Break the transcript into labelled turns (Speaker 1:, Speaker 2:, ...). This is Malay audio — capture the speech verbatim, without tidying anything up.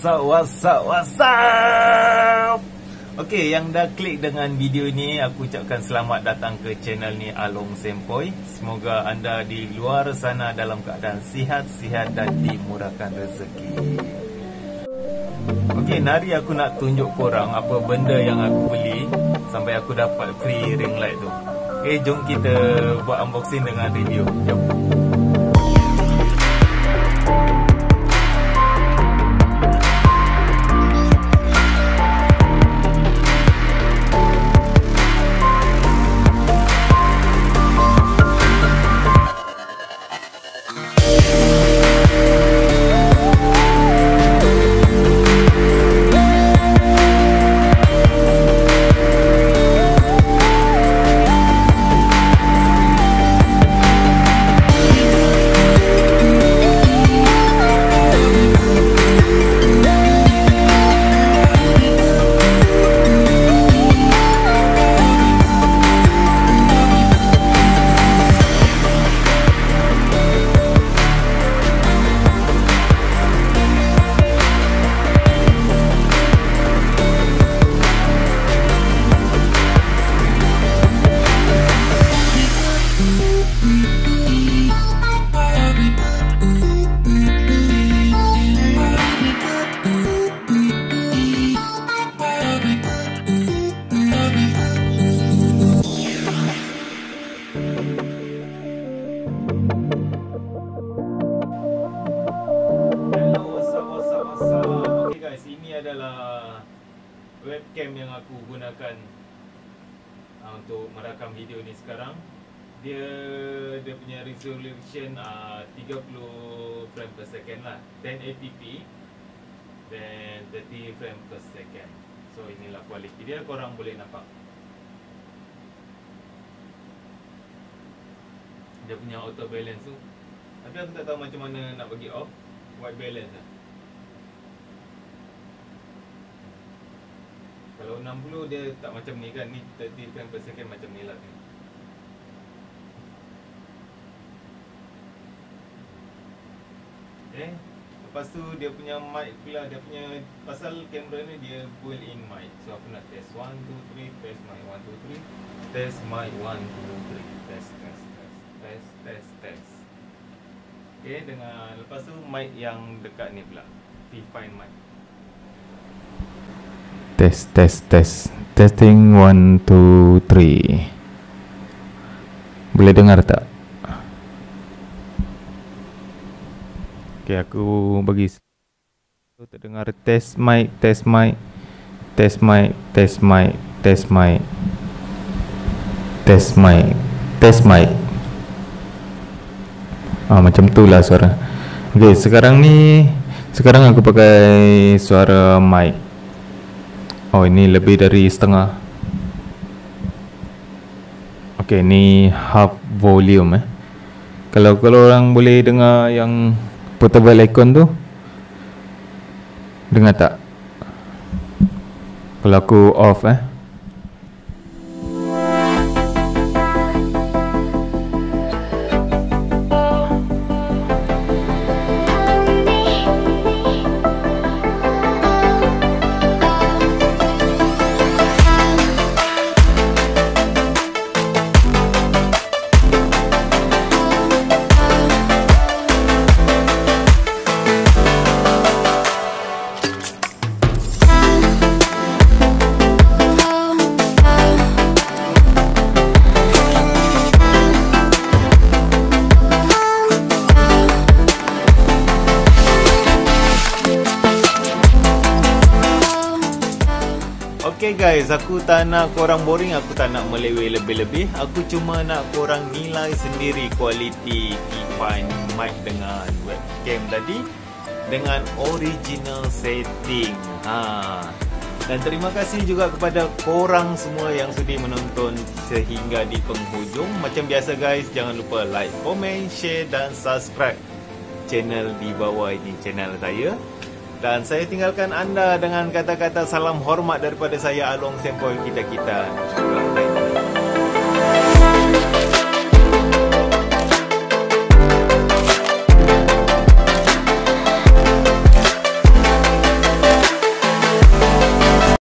Speaker 1: what's up, what's up, what's up? Okay, yang dah klik dengan video ni, aku ucapkan selamat datang ke channel ni Along Sempoi. Semoga anda di luar sana dalam keadaan sihat-sihat dan dimurahkan rezeki. Okay, nari aku nak tunjuk korang apa benda yang aku beli sampai aku dapat free ring light tu. Okay, jom kita buat unboxing dengan review. Jom. Webcam yang aku gunakan uh, untuk merakam video ni sekarang. Dia dia punya resolution uh, tiga puluh frame per second lah, ten eighty p dan thirty frame per second. So inilah kualiti dia, korang boleh nampak. Dia punya auto balance tu, tapi aku tak tahu macam mana nak bagi off white balance lah. Kalau enam puluh dia tak macam ni kan, ni thirty frame per second macam ni lah kan. Okay, lepas tu dia punya mic pula, dia punya, pasal kamera ni dia built in mic. So aku nak test one two three, test mic one two three, test mic one two three, test test test test test test. Okay, dengan lepas tu mic yang dekat ni pula, V-Fine mic.
Speaker 2: Test, test, test. Testing one, two, three. Boleh dengar tak? Okay, aku bagi terdengar. Test mic, test mic, test mic, test mic, test mic, test mic, test mic. Ah, macam tu lah suara. Okay, sekarang ni, sekarang aku pakai suara mic. Oh, ini lebih dari setengah. Okay, ni half volume eh. Kalau kalau orang boleh dengar yang portable icon tu, dengar tak? Kalau aku off eh.
Speaker 1: Okay guys, aku tak nak korang boring, aku tak nak meleweh lebih-lebih. Aku cuma nak korang nilai sendiri kualiti V-Fine mic dengan webcam tadi dengan original setting. Ha. Dan terima kasih juga kepada korang semua yang sudi menonton sehingga di penghujung. Macam biasa guys, jangan lupa like, comment, share dan subscribe channel di bawah ini, channel saya. Dan saya tinggalkan anda dengan kata-kata salam hormat daripada saya Along Sempoi kita-kita juga.